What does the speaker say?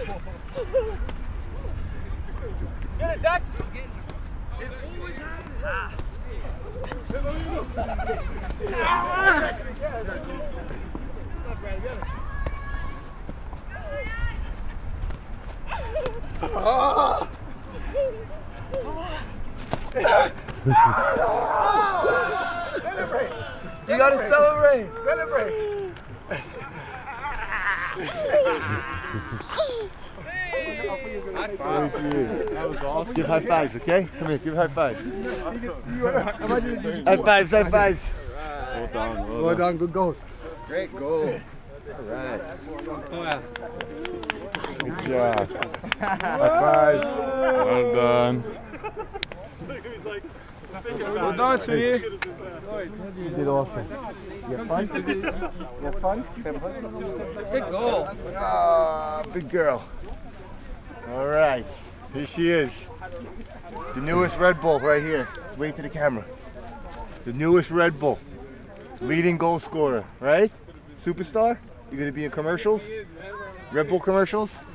Get it, Dutch! Celebrate! You gotta celebrate! Celebrate! High five. That was awesome. Give high fives, okay? Come here, give high fives. High fives, high fives. Well done, Well done, good goal. Great goal. All right. Good job. High fives. Well done. Well done, sweetie. You did awesome. You have fun? You have fun? Good goal. Ah, big girl. All right, here she is. The newest Red Bull right here. Let's wave to the camera. The newest Red Bull. Leading goal scorer, right? Superstar? You're gonna be in commercials? Red Bull commercials?